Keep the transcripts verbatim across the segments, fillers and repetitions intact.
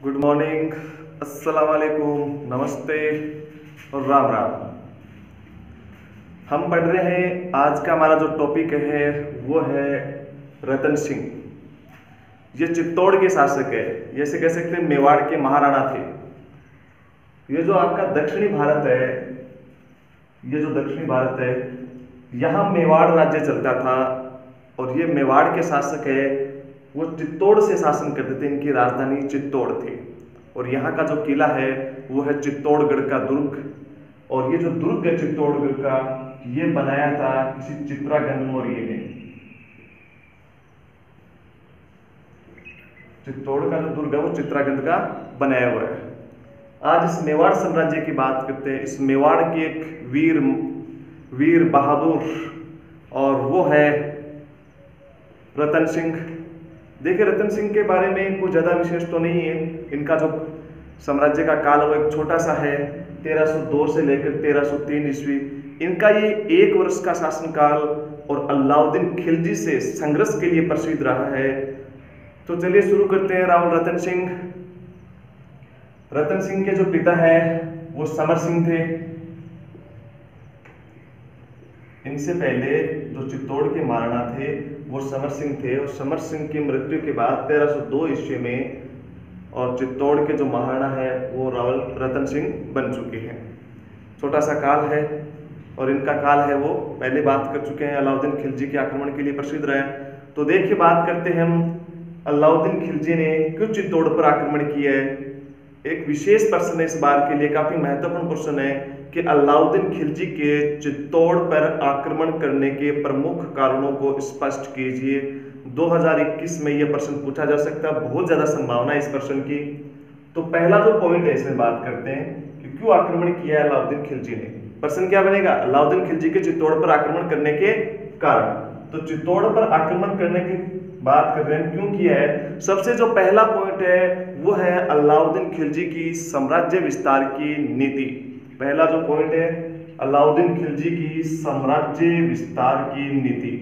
Good morning, अस्सलाम वालेकुम, नमस्ते और राम राम। हम पढ़ रहे हैं, आज का हमारा जो टॉपिक है वो है रतन सिंह। ये चित्तौड़ के शासक है, जैसे कह सकते हैं मेवाड़ के महाराणा थे। ये जो आपका दक्षिणी भारत है, ये जो दक्षिणी भारत है, यहाँ मेवाड़ राज्य चलता था और ये मेवाड़ के शासक है वो चित्तौड़ से शासन करते थे। इनकी राजधानी चित्तौड़ थी और यहाँ का जो किला है वो है चित्तौड़गढ़ का दुर्ग। और ये जो दुर्ग है चित्तौड़गढ़ का, ये बनाया था किसी चित्रागंज मौर्य ने। चित्तौड़ का जो दुर्ग है वो चित्रागंज का बनाया हुआ है। आज इस मेवाड़ साम्राज्य की बात करते हैं। इस मेवाड़ के एक वीर वीर बहादुर और वो है रतन सिंह। देखिए, रतन सिंह के बारे में कोई ज़्यादा विशेष तो नहीं है। इनका जो साम्राज्य का काल वो एक छोटा सा है, तेरह सौ दो से लेकर तेरह सौ तीन ईस्वी। इनका ये एक वर्ष का शासनकाल और अलाउद्दीन खिलजी से संघर्ष के लिए प्रसिद्ध रहा है। तो चलिए शुरू करते हैं। रावल रतन सिंह। रतन सिंह के जो पिता है वो समर सिंह थे। इनसे पहले जो चित्तौड़ के महाराणा थे वो समर सिंह थे और समर सिंह की मृत्यु के बाद तेरह सौ दो ईस्वी में और चित्तौड़ के जो महाराणा है वो रावल रतन सिंह बन चुके हैं। छोटा सा काल है और इनका काल है वो पहले बात कर चुके हैं। अलाउद्दीन खिलजी के आक्रमण के लिए प्रसिद्ध रहे। तो देखिए, बात करते हैं हम अलाउद्दीन खिलजी ने क्यों चित्तौड़ पर आक्रमण किया है। एक विशेष प्रश्न है इस बार के लिए, काफी महत्वपूर्ण प्रश्न है कि अलाउद्दीन खिलजी के चित्तौड़ पर आक्रमण करने के प्रमुख कारणों को स्पष्ट कीजिए। दो हज़ार इक्कीस में यह प्रश्न पूछा जा सकता है, बहुत ज्यादा संभावना है इस प्रश्न की। तो पहला जो पॉइंट है इसमें बात करते हैं कि क्यों आक्रमण किया है अलाउद्दीन खिलजी ने। प्रश्न क्या बनेगा? अलाउद्दीन खिलजी के चित्तौड़ पर आक्रमण करने के कारण। तो चित्तौड़ पर आक्रमण करने की बात कर रहे हैं, क्यों किया है। सबसे जो पहला पॉइंट है वो है अलाउद्दीन खिलजी की साम्राज्य विस्तार की नीति। पहला जो पॉइंट है अलाउद्दीन खिलजी की साम्राज्य विस्तार की नीति।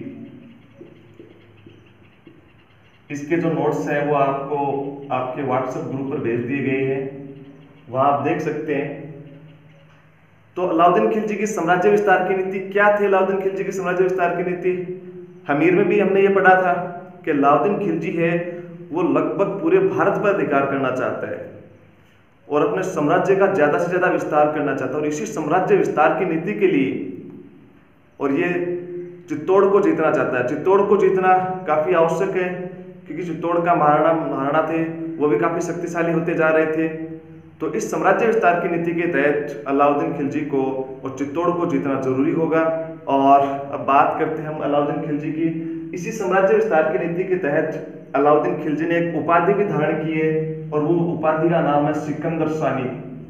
इसके जो नोट्स हैं वो आपको आपके व्हाट्सएप ग्रुप पर भेज दिए गए हैं, वहां आप देख सकते हैं। तो अलाउद्दीन खिलजी की साम्राज्य विस्तार की नीति क्या थी? अलाउद्दीन खिलजी की साम्राज्य विस्तार की नीति हमीर में भी हमने ये पढ़ा था कि अलाउद्दीन खिलजी है वो लगभग पूरे भारत पर अधिकार करना चाहता है और अपने साम्राज्य का ज्यादा से ज्यादा विस्तार करना चाहता है। और इसी साम्राज्य विस्तार की नीति के लिए और ये चित्तौड़ को जीतना चाहता है। चित्तौड़ को जीतना काफी आवश्यक है क्योंकि चित्तौड़ का महाराणा महाराणा थे वो भी काफी शक्तिशाली होते जा रहे थे। तो इस साम्राज्य विस्तार की नीति के तहत अलाउद्दीन खिलजी को और चित्तौड़ को जीतना जरूरी होगा। और अब बात करते हैं हम अलाउद्दीन खिलजी की। इसी साम्राज्य विस्तार की नीति के तहत अलाउद्दीन खिलजी ने एक उपाधि भी धारण की है और वो उपाधि का नाम है सिकंदर सानी।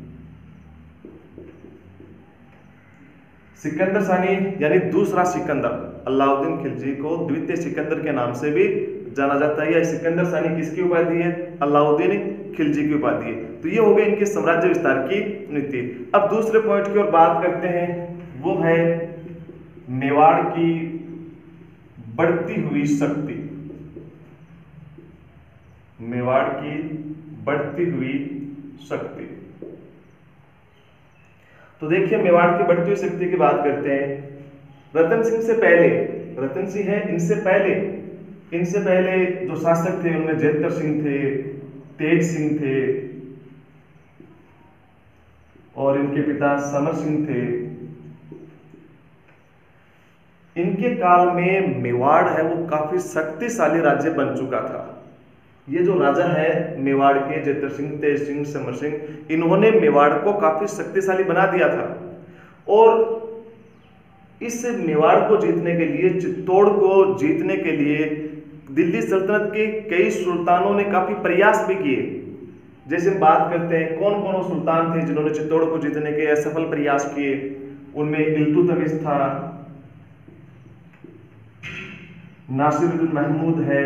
सिकंदर सानी यानी दूसरा सिकंदर। अलाउद्दीन खिलजी को द्वितीय सिकंदर के नाम से भी जाना जाता है। यह सिकंदर सानी किसकी उपाधि है? अलाउद्दीन खिलजी की उपाधि है। तो ये हो गई इनके साम्राज्य विस्तार की नीति। अब दूसरे पॉइंट की ओर बात करते हैं, वो है मेवाड़ की बढ़ती हुई शक्ति। मेवाड़ की बढ़ती हुई शक्ति। तो देखिए, मेवाड़ की बढ़ती हुई शक्ति की बात करते हैं। रतन सिंह से पहले, रतन सिंह है इनसे पहले इनसे पहले जो शासक थे उनमें जयतर सिंह थे, तेज सिंह थे और इनके पिता समर सिंह थे। इनके काल में मेवाड़ है वो काफी शक्तिशाली राज्य बन चुका था। ये जो राजा है मेवाड़ के, जयतर सिंह, तेज सिंह, समर सिंह, इन्होंने मेवाड़ को काफी शक्तिशाली बना दिया था। और इस मेवाड़ को जीतने के लिए, चित्तौड़ को जीतने के लिए दिल्ली सल्तनत के कई सुल्तानों ने काफी प्रयास भी किए। जैसे बात करते हैं कौन कौन सुल्तान थे जिन्होंने चित्तौड़ को जीतने के असफल प्रयास किए। उनमें इल्तुतमिश था, नासिरुद्दीन महमूद है,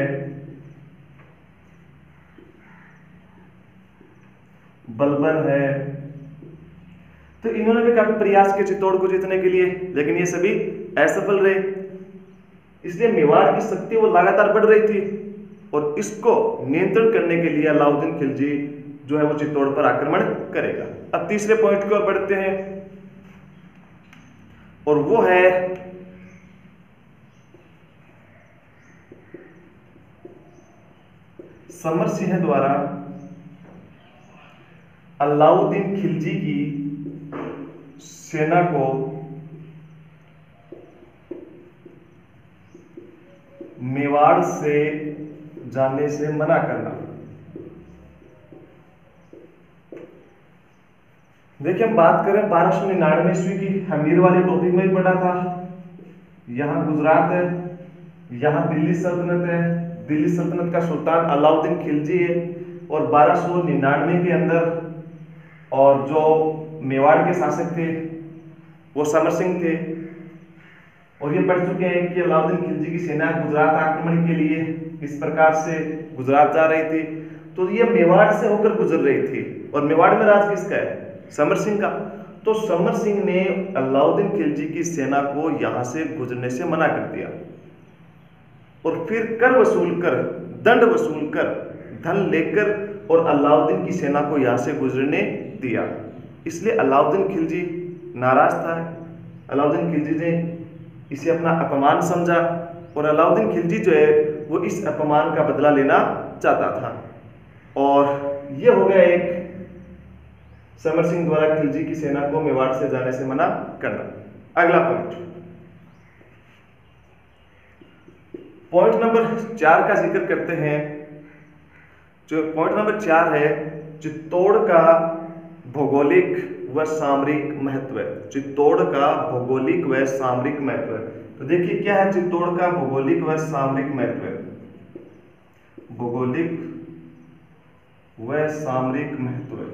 बलबन है। तो इन्होंने भी काफी प्रयास किए चित्तौड़ को जीतने के लिए, लेकिन ये सभी असफल रहे। इसलिए मेवाड़ की शक्ति वो लगातार बढ़ रही थी और इसको नियंत्रण करने के लिए अलाउद्दीन खिलजी जो है वो चित्तौड़ पर आक्रमण करेगा। अब तीसरे पॉइंट की ओर बढ़ते हैं और वो है समर सिंह द्वारा अलाउद्दीन खिलजी की सेना को मेवाड़ से जाने से मना करना। देखिए हम बात करें बारह सौ निन्यानवे ईस्वी की, हमीर वाली टॉपिक में भी पढ़ा था। यहाँ गुजरात है, यहाँ दिल्ली सल्तनत है, दिल्ली सल्तनत का सुल्तान अलाउद्दीन खिलजी है और बारह सौ निन्यानवे के अंदर और जो मेवाड़ के शासक थे वो समर सिंह थे। और ये पढ़ चुके हैं कि अलाउद्दीन खिलजी की सेना गुजरात आक्रमण के लिए इस प्रकार से गुजरात जा रही थी, तो ये मेवाड़ से होकर गुजर रही थी। और मेवाड़ में राज किसका है? समर सिंह का। तो समर सिंह ने अलाउद्दीन खिलजी की सेना को यहां से गुजरने से मना कर दिया और फिर कर वसूल कर, दंड वसूल कर, धन लेकर और अलाउद्दीन की सेना को यहां से गुजरने दिया। इसलिए अलाउद्दीन खिलजी नाराज था। अलाउद्दीन खिलजी ने इसे अपना अपमान समझा और अलाउद्दीन खिलजी जो है वो इस अपमान का बदला लेना चाहता था। और ये हो गया एक समर सिंह द्वारा खिलजी की सेना को मेवाड़ से जाने से मना करना। अगला पॉइंट, पॉइंट नंबर चार का जिक्र करते हैं। जो पॉइंट नंबर चार है, चित्तौड़ का भौगोलिक व सामरिक महत्व। चित्तौड़ का भौगोलिक व सामरिक महत्व। तो देखिए क्या है चित्तौड़ का भौगोलिक व सामरिक महत्व। भौगोलिक व सामरिक महत्व।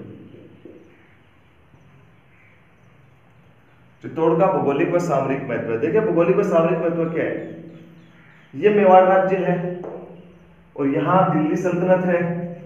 चित्तौड़ का भौगोलिक व सामरिक महत्व। देखिए भौगोलिक व सामरिक महत्व क्या है? ये मेवाड़ राज्य है और यहां दिल्ली सल्तनत है,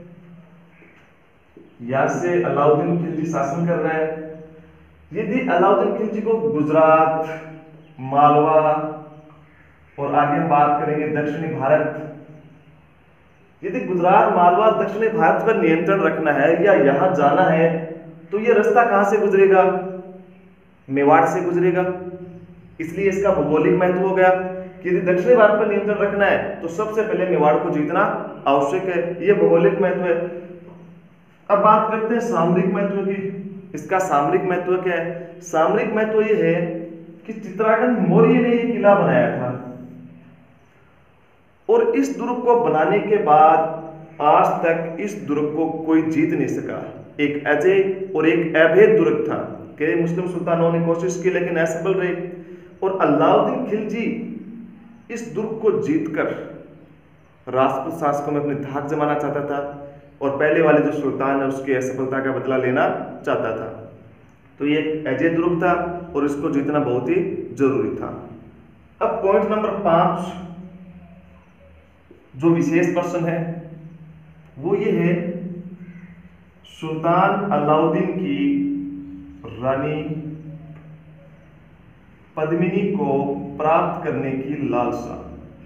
यहां से अलाउद्दीन खिलजी शासन कर रहा है। यदि अलाउद्दीन खिलजी को गुजरात, मालवा और आगे हम बात करेंगे दक्षिणी भारत, यदि गुजरात, मालवा, दक्षिणी भारत पर नियंत्रण रखना है या यहां जाना है तो ये रास्ता कहां से गुजरेगा? मेवाड़ से गुजरेगा। इसलिए इसका भौगोलिक महत्व हो गया कि यदि दक्षिणी भारत पर नियंत्रण रखना है तो सबसे पहले मेवाड़ को जीतना आवश्यक है। यह भौगोलिक महत्व है। अब बात करते हैं सामरिक महत्व की। इसका सामरिक महत्व क्या है? सामरिक महत्व यह है कि चित्रांगद मौर्य ने यह किला बनाया था और इस दुर्ग को बनाने के बाद आज तक इस दुर्ग को कोई जीत नहीं सका। एक अजय और एक अभेद दुर्ग था। कई मुस्लिम सुल्तानों ने कोशिश की लेकिन असफल रहे और अलाउद्दीन खिलजी इस दुर्ग को जीतकर राजपूत शासकों में अपनी धाक जमाना चाहता था और पहले वाले जो सुल्तान है उसकी असफलता का बदला लेना चाहता था। तो ये अजय दुर्ग था और इसको जीतना बहुत ही जरूरी था। अब पॉइंट नंबर पांच जो विशेष प्रश्न है वो ये है, सुल्तान अलाउद्दीन की रानी पद्मिनी को प्राप्त करने की लालसा।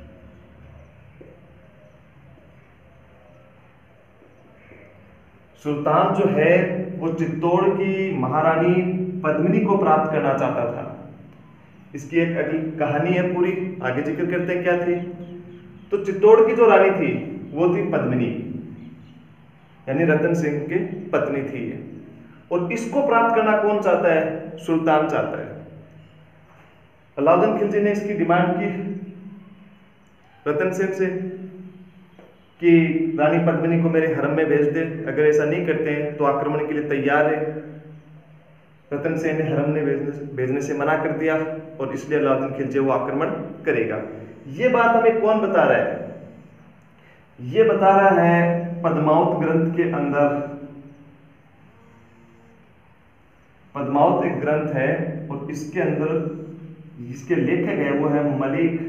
सुल्तान जो है वो चित्तौड़ की महारानी पद्मिनी को प्राप्त करना चाहता था। इसकी एक अगली कहानी है पूरी, आगे जिक्र करते हैं क्या थी। तो चित्तौड़ की जो रानी थी वो थी पद्मिनी, यानी रतन सिंह की पत्नी थी। और इसको प्राप्त करना कौन चाहता है? सुल्तान चाहता है। अलाउद्दीन खिलजी ने इसकी डिमांड की रतन सिंह से कि रानी पद्मिनी को मेरे हरम में भेज दे, अगर ऐसा नहीं करते हैं तो आक्रमण के लिए तैयार है। रतन सेन ने हरम में भेजने भेजने से मना कर दिया और इसलिए अलाउद्दीन खिलजी वो आक्रमण करेगा। ये बात हमें कौन बता रहा है? ये बता रहा है पद्मावत ग्रंथ के अंदर। पद्मावत एक ग्रंथ है और इसके अंदर इसके लेखक है वो है मलिक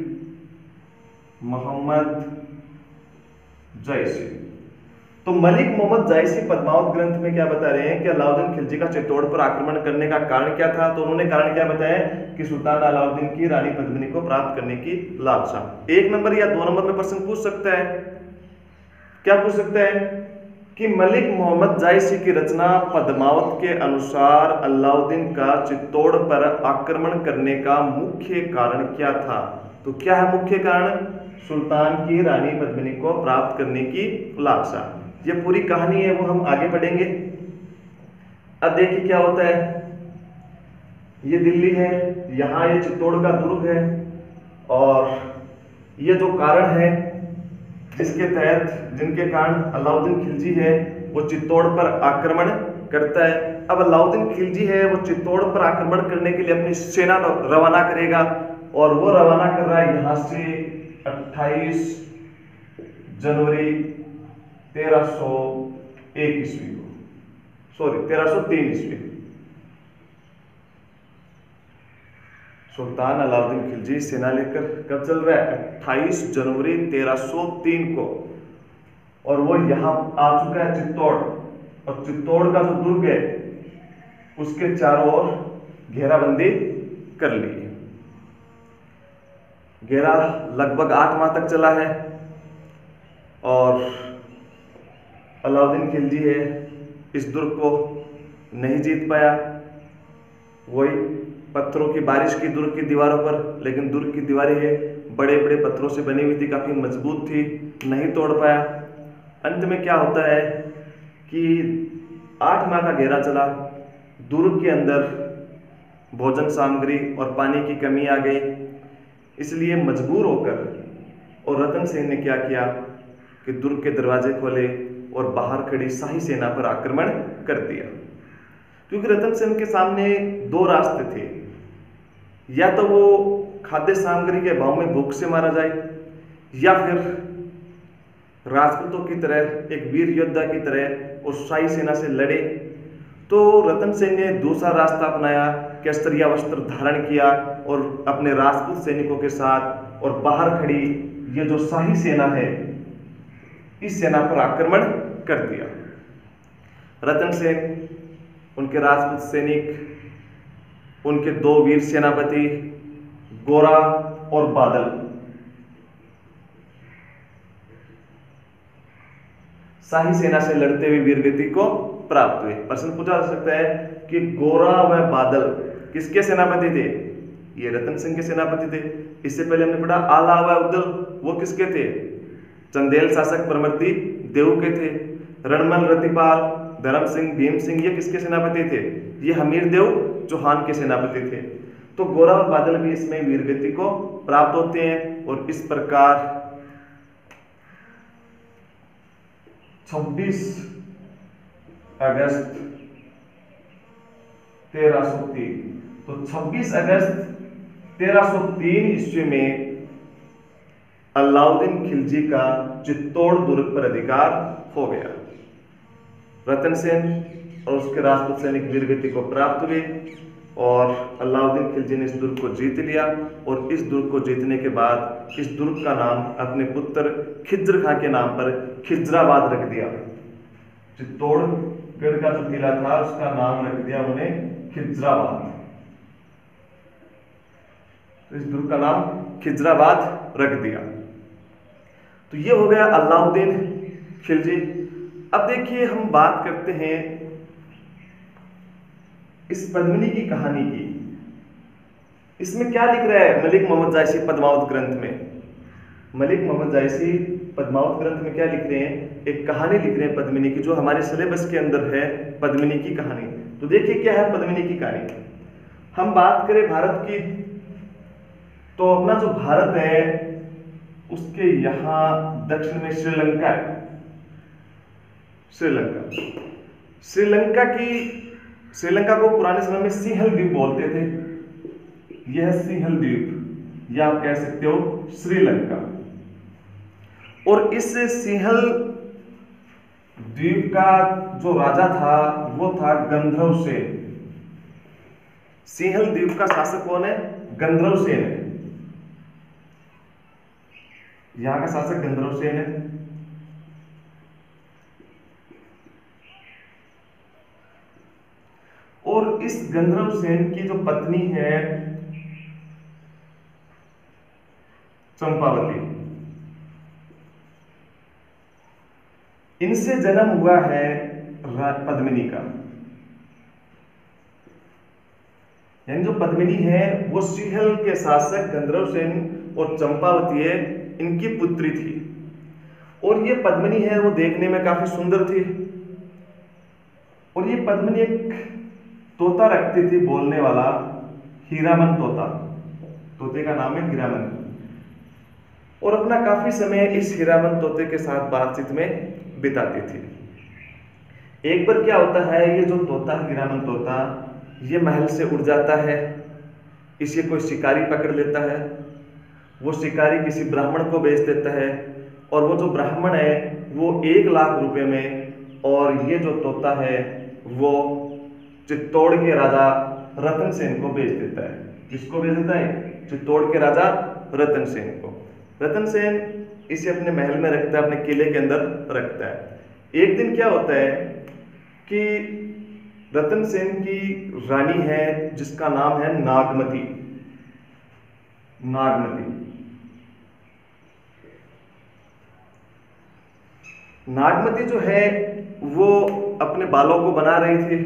मोहम्मद जायसी। तो मलिक मोहम्मद जायसी पद्मावत ग्रंथ में क्या बता रहे हैं कि अलाउद्दीन खिलजी का चित्तौड़ पर आक्रमण करने का कारण क्या था? तो उन्होंने कारण क्या बताया कि सुल्तान अलाउद्दीन की रानी पद्मिनी को प्राप्त करने की लालसा। एक नंबर या दो नंबर में प्रश्न पूछ सकता है। क्या पूछ सकता है कि मलिक मोहम्मद जायसी की रचना पद्मावत के अनुसार अलाउद्दीन का चित्तौड़ पर आक्रमण करने का मुख्य कारण क्या था? तो क्या है मुख्य कारण? सुल्तान की रानी पद्मिनी को प्राप्त करने की लालसा। ये पूरी कहानी है, वो हम आगे पढ़ेंगे। अब देखिए क्या होता है। ये दिल्ली है, यहाँ ये चित्तौड़ का दुर्ग है, और ये जो कारण है जिसके तहत जिनके कारण अलाउद्दीन खिलजी है वो चित्तौड़ पर आक्रमण करता है। अब अलाउद्दीन खिलजी है वो चित्तौड़ पर आक्रमण करने के लिए अपनी सेना रवाना करेगा, और वो रवाना कर रहा है यहाँ से अट्ठाईस जनवरी तेरह सौ एक ईस्वी को, सॉरी तेरह सौ तीन ईस्वी। सुल्तान अलाउद्दीन खिलजी सेना लेकर कब चल रहा है? अट्ठाईस जनवरी तेरह सौ तीन को, और वो यहाँ आ चुका है चित्तौड़, और चित्तौड़ का जो दुर्ग है उसके चारों ओर घेराबंदी कर ली है। घेरा लगभग आठ माह तक चला है, और अलाउद्दीन खिलजी है इस दुर्ग को नहीं जीत पाया। वही पत्थरों की बारिश की दुर्ग की दीवारों पर, लेकिन दुर्ग की दीवारें है बड़े बड़े पत्थरों से बनी हुई थी, काफी मजबूत थी, नहीं तोड़ पाया। अंत में क्या होता है कि आठ माह का घेरा चला, दुर्ग के अंदर भोजन सामग्री और पानी की कमी आ गई, इसलिए मजबूर होकर और रतन सेन ने क्या किया कि दुर्ग के दरवाजे खोले और बाहर खड़ी शाही सेना पर आक्रमण कर दिया। क्योंकि रतन सेन के सामने दो रास्ते थे, या तो वो खाद्य सामग्री के अभाव में भूख से मारा जाए, या फिर राजपूतों की तरह एक वीर योद्धा की तरह और शाही सेना से लड़े। तो रतन सेन ने दूसरा रास्ता अपनाया, केसरिया वस्त्र धारण किया और अपने राजपूत सैनिकों के साथ और बाहर खड़ी ये जो शाही सेना है इस सेना पर आक्रमण कर दिया। रतन सेन, उनके राजपूत सैनिक, उनके दो वीर सेनापति गोरा और बादल शाही सेना से लड़ते हुए वीरगति को प्राप्त हुए। प्रश्न पूछा जा सकता है कि गोरा व बादल किसके सेनापति थे? ये रतन सिंह के सेनापति थे। इससे पहले हमने पढ़ा आला व उदल, वो किसके थे? चंदेल शासक परमर्दी देव के थे। रणमल, रतिपाल, धर्म सिंह, भीम सिंह, ये किसके सेनापति थे? ये हमीर देव चौहान के सेनापति थे। तो गोरा और बादल भी इसमें वीरगति को प्राप्त होते हैं, और इस प्रकार छब्बीस अगस्त तेरह सौ तीन, तो छब्बीस अगस्त तेरह सौ तीन ईस्वी में अलाउद्दीन खिलजी का चित्तौड़ दुर्ग पर अधिकार हो गया। रतन सेन और उसके राजपूत सैनिक वीरगति को प्राप्त हुए, और अलाउद्दीन खिलजी ने इस दुर्ग को जीत लिया। और इस दुर्ग को जीतने के बाद इस दुर्ग का नाम अपने पुत्र खिज्र खां के नाम पर खिजराबाद रख दिया। चित्तौड़गढ़ का जो किला था उसका नाम रख दिया उन्होंने खिजराबाद। तो इस दुर्ग का नाम खिजराबाद रख दिया। तो ये हो गया अलाउद्दीन खिलजी। अब देखिए हम बात करते हैं इस पद्मिनी की कहानी की। इसमें क्या लिख रहा है मलिक मोहम्मद जायसी पद्मावत ग्रंथ में? मलिक मोहम्मद जायसी पद्मावत ग्रंथ में क्या लिख रहे हैं? एक कहानी लिख रहे हैं पद्मिनी की, जो हमारे सिलेबस के अंदर है, पद्मिनी की कहानी। तो देखिए क्या है पद्मिनी की कहानी। हम बात करें भारत की, तो अपना जो भारत है उसके यहाँ दक्षिण में श्रीलंका है। श्रीलंका श्रीलंका की श्रीलंका को पुराने समय में सिंहल द्वीप बोलते थे। यह सिंहल द्वीप, या आप कह सकते हो श्रीलंका। और इस सिंहल द्वीप का जो राजा था वो था गंधर्व सेन। सिंहल द्वीप का शासक कौन है? गंधर्व सेन है। यहां का शासक गंधर्व सेन है। और इस गंधर्व सेन की जो पत्नी है चंपावती, इनसे जन्म हुआ है पद्मिनी का। यानी जो पद्मिनी है वो सिंहल के शासक गंधर्वसेन और चंपावती है इनकी पुत्री थी। और ये पद्मिनी है वो देखने में काफी सुंदर थी। और ये पद्मिनी एक तोता रखती थी बोलने वाला, हीरामन तोता। तोते का नाम है हीरामन। और अपना काफी समय इस हीरामन तोते के साथ बातचीत में बिताती थी। एक बार क्या होता है, ये जो तोता हीरामन तोता ये महल से उड़ जाता है। इसे कोई शिकारी पकड़ लेता है। वो शिकारी किसी ब्राह्मण को बेच देता है और वो जो ब्राह्मण है वो एक लाख रुपए में, और ये जो तोता है वो चित्तौड़ के राजा रतन सेन को बेच देता है। किसको बेच देता है? चित्तौड़ के राजा रतन सेन को। रतन सेन इसे अपने महल में रखता है, अपने किले के अंदर रखता है। एक दिन क्या होता है कि रतन सेन की रानी है जिसका नाम है नागमती। नागमती नागमती जो है वो अपने बालों को बना रही थी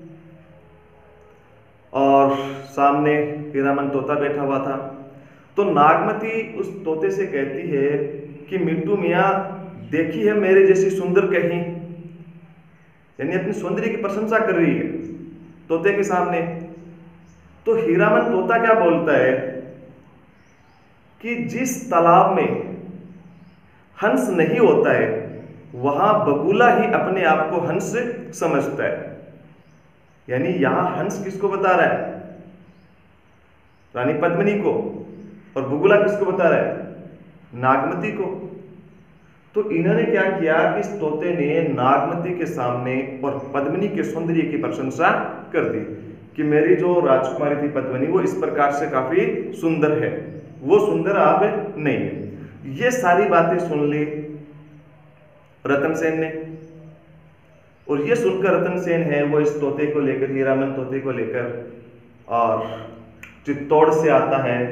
और सामने हीरामन तोता बैठा हुआ था। तो नागमती उस तोते से कहती है कि मिट्टू मियाँ देखी है मेरे जैसी सुंदर कहीं, यानी अपनी सौंदर्य की प्रशंसा कर रही है तोते के सामने। तो हीरामन तोता क्या बोलता है कि जिस तालाब में हंस नहीं होता है वहां बगुला ही अपने आप को हंस समझता है। यानी यहां हंस किसको बता रहा है? रानी पद्मिनी को। और बगुला किसको बता रहा है? नागमती को। तो इन्होंने क्या किया कि इस तोते ने नागमती के सामने और पद्मिनी के सौंदर्य की प्रशंसा कर दी कि मेरी जो राजकुमारी थी पद्मिनी वो इस प्रकार से काफी सुंदर है, वो सुंदर आप नहीं है। ये सारी बातें सुन ली रतन सेन ने। और ये सुनकर रतन सेन है वो इस तोते को लेकर, हीरामन तोते को लेकर और चित्तौड़ से आता है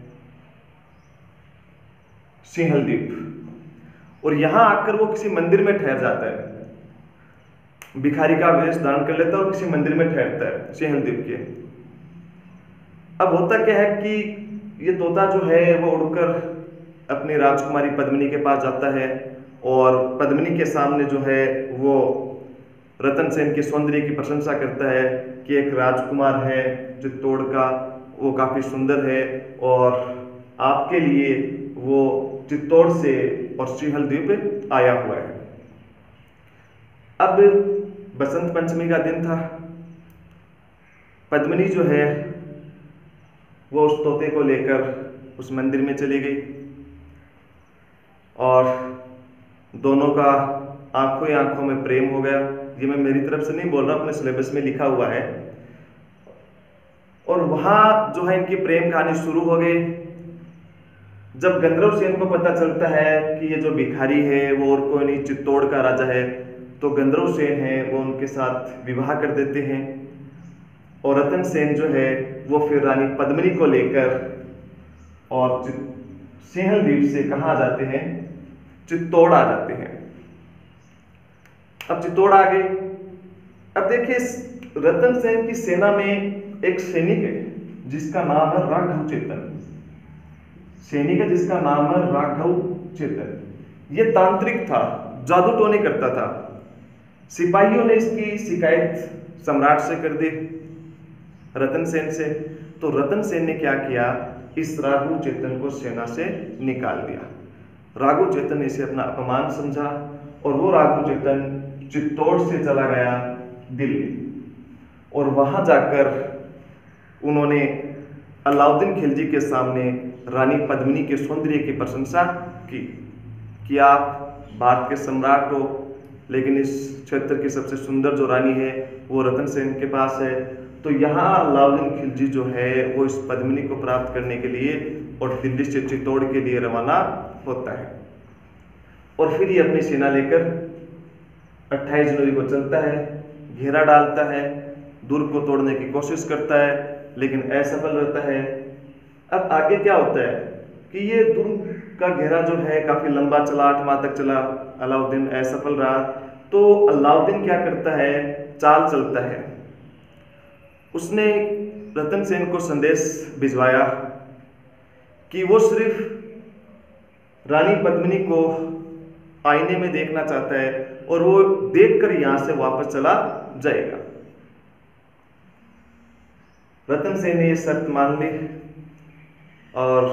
सिंहल द्वीप। और यहां आकर वो किसी मंदिर में ठहर जाता है। भिखारी का वेश धारण कर लेता है और किसी मंदिर में ठहरता है सिंहल द्वीप के। अब होता क्या है कि ये तोता जो है वो उड़कर अपनी राजकुमारी पद्मिनी के पास जाता है और पद्मिनी के सामने जो है वो रतन सेन के सौंदर्य की प्रशंसा करता है कि एक राजकुमार है चित्तौड़ का, वो काफी सुंदर है और आपके लिए वो चित्तौड़ से और सिंहल द्वीप आया हुआ है। अब बसंत पंचमी का दिन था। पद्मिनी जो है वो उस तोते को लेकर उस मंदिर में चली गई और दोनों का आंखों ही आंखों में प्रेम हो गया। ये मैं मेरी तरफ से नहीं बोल रहा, अपने सिलेबस में लिखा हुआ है। और वहां जो है इनकी प्रेम कहानी शुरू हो गई। जब गंधर्वसेन को पता चलता है कि ये जो भिखारी है वो और कोई नहीं चित्तौड़ का राजा है, तो गंधर्वसेन है वो उनके साथ विवाह कर देते हैं। और रतन सेन जो है वो फिर रानी पद्मिनी को लेकर और सिंहल द्वीप से कहाँ आ जाते हैं? चित्तौड़ आ जाते हैं। अब चित्तौड़ आ गए। अब देखिए रतन सेन की सेना में एक सैनिक है जिसका नाम है राघव चेतन। सैनिक है जिसका नाम है राघव चेतन। ये तांत्रिक था, जादू टोने करता था। सिपाहियों ने इसकी शिकायत सम्राट से कर दी, रतन सेन से। तो रतन सेन ने क्या किया, इस राघव चेतन को सेना से निकाल दिया। राघव चेतन ने इसे अपना अपमान समझा और वो राघव चेतन चित्तौड़ से चला गया दिल्ली। और वहां जाकर उन्होंने अलाउद्दीन खिलजी के सामने रानी पद्मिनी के सौंदर्य की प्रशंसा की कि आप भारत के सम्राट हो, लेकिन इस क्षेत्र की सबसे सुंदर जो रानी है वो रतन सेन के पास है। तो यहाँ अलाउद्दीन खिलजी जो है वो इस पद्मिनी को प्राप्त करने के लिए और दिल्ली से चित्तौड़ के लिए रवाना होता है। और फिर ये अपनी सेना लेकर अट्ठाईस जनवरी को चलता है, घेरा डालता है, दुर्ग को तोड़ने की कोशिश करता है लेकिन असफल रहता है। अब आगे क्या होता है कि ये दुर्ग का घेरा जो है काफ़ी लंबा चला, आठ माह तक चला, अलाउद्दीन असफल रहा। तो अलाउद्दीन क्या करता है, चाल चलता है। उसने रतन सेन को संदेश भिजवाया कि वो सिर्फ रानी पद्मिनी को आईने में देखना चाहता है और वो देखकर यहां से वापस चला जाएगा। रतन सेन ने ये शर्त मान ली और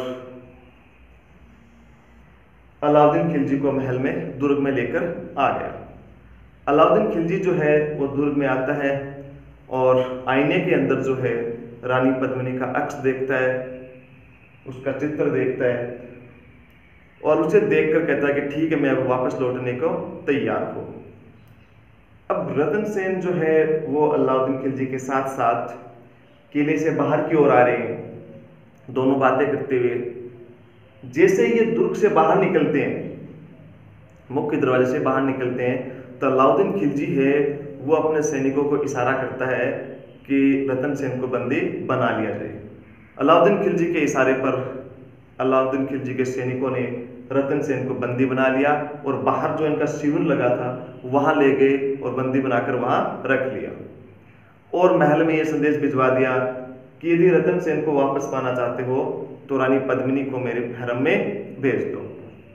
अलाउद्दीन खिलजी को महल में, दुर्ग में लेकर आ गया। अलाउद्दीन खिलजी जो है वो दुर्ग में आता है और आईने के अंदर जो है रानी पद्मिनी का अक्स देखता है, उसका चित्र देखता है और उसे देखकर कहता है कि ठीक है, मैं अब वापस लौटने को तैयार हूँ। अब रतन सेन जो है वो अलाउद्दीन खिलजी के साथ साथ किले से बाहर की ओर आ रहे हैं, दोनों बातें करते हुए। जैसे ये दुर्ग से बाहर निकलते हैं, मुख्य दरवाजे से बाहर निकलते हैं, तो अलाउद्दीन खिलजी है वो अपने सैनिकों को इशारा करता है कि रतन सेन को बंदी बना लिया जाए। अलाउद्दीन खिलजी के इशारे पर अलाउद्दीन खिलजी के सैनिकों ने रतन सेन को बंदी बना लिया और बाहर जो इनका शिविर लगा था वहां ले गए और बंदी बनाकर वहां रख लिया और महल में यह संदेश भिजवा दिया कि यदि रतन सेन को वापस पाना चाहते हो तो रानी पद्मिनी को मेरे हरम में भेज दो।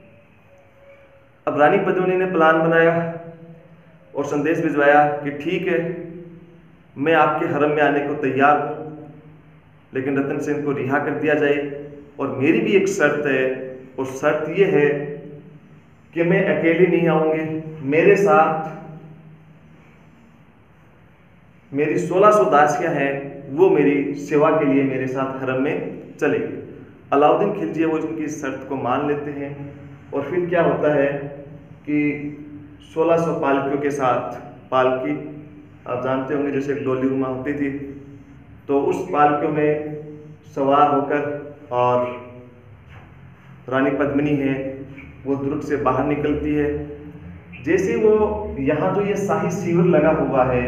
अब रानी पद्मिनी ने प्लान बनाया और संदेश भिजवाया कि ठीक है, मैं आपके हरम में आने को तैयार हूं, लेकिन रतन सेन को रिहा कर दिया जाए और मेरी भी एक शर्त है और शर्त यह है कि मैं अकेले नहीं आऊंगी, मेरे साथ मेरी सोलह सौ दासियां हैं, वो मेरी सेवा के लिए मेरे साथ हरम में चलेगी। अलाउद्दीन खिलजी वो इनकी शर्त को मान लेते हैं और फिर क्या होता है कि सोलह सौ पालकियों के साथ, पालकी आप जानते होंगे जैसे एक डोली रुमा होती थी, तो उस पालकियों में सवार होकर और रानी पद्मिनी है वो दुर्ग से बाहर निकलती है। जैसे वो यहाँ जो ये शाही शिविर लगा हुआ है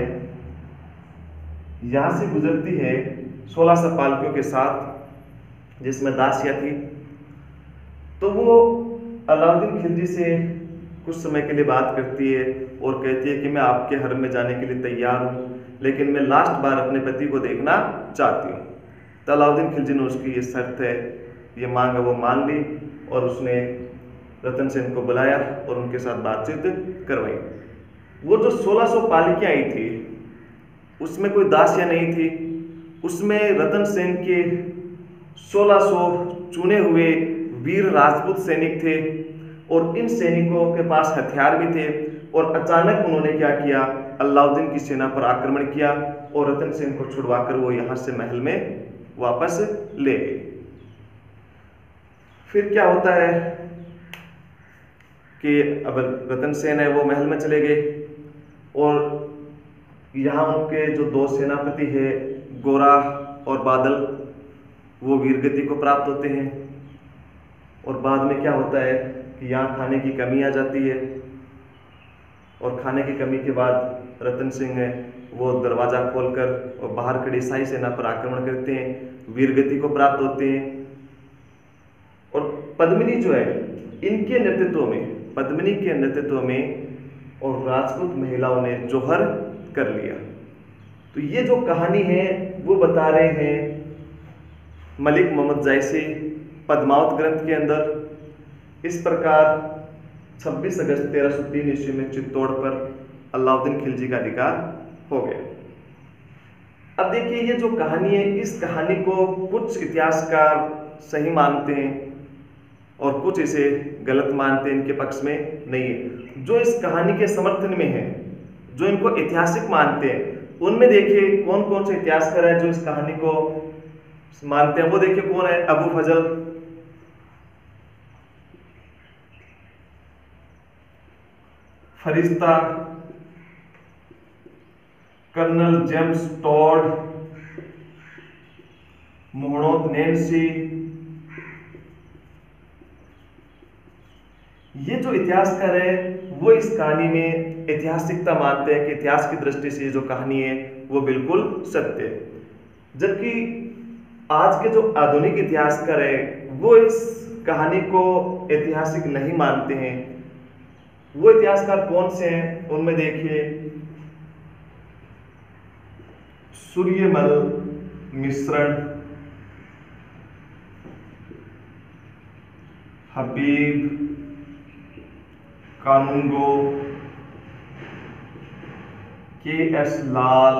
यहाँ से गुजरती है सोलह सौ पालकियों के साथ, जिसमें दासियां थी, तो वो अलाउद्दीन खिलजी से कुछ समय के लिए बात करती है और कहती है कि मैं आपके हरम में जाने के लिए तैयार हूँ, लेकिन मैं लास्ट बार अपने पति को देखना चाहती हूँ। तो अलाउद्दीन खिलजी ने उसकी ये शर्त है, ये मांग है, वो मान ली और उसने रतन सेन को बुलाया और उनके साथ बातचीत करवाई। वो जो सोलह सौ पालकियां आई थी उसमें कोई दासियां नहीं थी, उसमें रतन सेन के सोलह सौ चुने हुए वीर राजपूत सैनिक थे और इन सैनिकों के पास हथियार भी थे। और अचानक उन्होंने क्या किया, अलाउद्दीन की सेना पर आक्रमण किया और रतन सेन को छुड़वाकर वो यहाँ से महल में वापस ले गए। फिर क्या होता है कि अब रतन सेन है वो महल में चले गए और यहाँ उनके जो दो सेनापति है गोरा और बादल, वो वीरगति को प्राप्त होते हैं। और बाद में क्या होता है कि यहाँ खाने की कमी आ जाती है और खाने की कमी के बाद रतन सिंह है वो दरवाज़ा खोलकर और बाहर खड़ी शाही सेना पर आक्रमण करते हैं, वीरगति को प्राप्त होते हैं। और पद्मिनी जो है इनके नेतृत्व में, पद्मिनी के नेतृत्व में और राजपूत महिलाओं ने जौहर कर लिया। तो ये जो कहानी है वो बता रहे हैं मलिक मोहम्मद जायसी पद्मावत ग्रंथ के अंदर। इस प्रकार छब्बीस अगस्त तेरह सौ तीन ईस्वी में चित्तौड़ पर अलाउद्दीन खिलजी का अधिकार हो गया। अब देखिए ये जो कहानी है, इस कहानी को कुछ इतिहासकार सही मानते हैं और कुछ इसे गलत मानते हैं, इनके पक्ष में नहीं है। जो इस कहानी के समर्थन में है, जो इनको ऐतिहासिक मानते हैं, उनमें देखिए कौन कौन से इतिहासकार है जो इस कहानी को मानते हैं। वो देखिए कौन है, Abu Fazal, Farishta, colonel James Tod, Mohammad Nainsi. ये जो इतिहासकार है वो इस कहानी में ऐतिहासिकता मानते हैं कि इतिहास की दृष्टि से ये जो कहानी है वो बिल्कुल सत्य है। जबकि आज के जो आधुनिक इतिहासकार है वो इस कहानी को ऐतिहासिक नहीं मानते हैं। वो इतिहासकार कौन से हैं उनमें देखिए, सूर्यमल मिश्रण, हबीब कानूनगो, के एस लाल।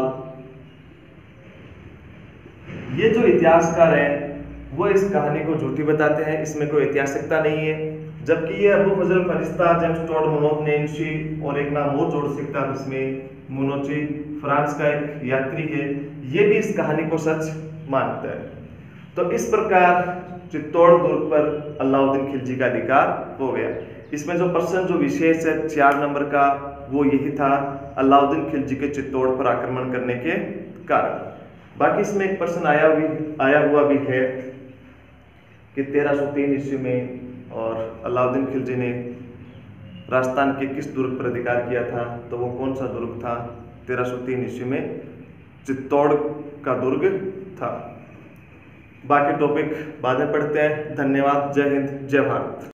ये जो इतिहासकार हैं वो इस कहानी को झूठी बताते हैं, इसमें कोई ऐतिहासिकता नहीं है। जबकि ये अबू फजल फरिश्ता, जेम्स टॉड मुनोज नेंसी और एक नाम और जोड़ सकता है इसमें, मुनोची, फ्रांस का एक यात्री है, ये भी इस कहानी को सच मानता है। तो इस प्रकार चित्तौड़ दुर्ग पर अलाउद्दीन खिलजी का अधिकार हो गया। इसमें जो प्रश्न जो विशेष है चार नंबर का वो यही था, अलाउद्दीन खिलजी के चित्तौड़ पर आक्रमण करने के कारण। बाकी इसमें एक प्रश्न आया भी आया हुआ भी है कि तेरह सौ तीन ईस्वी में और अलाउद्दीन खिलजी ने राजस्थान के किस दुर्ग पर अधिकार किया था, तो वो कौन सा दुर्ग था? तेरह सौ तीन ईस्वी में चित्तौड़ का दुर्ग था। बाकी टॉपिक बाद में पढ़ते हैं। धन्यवाद। जय हिंद, जय भारत।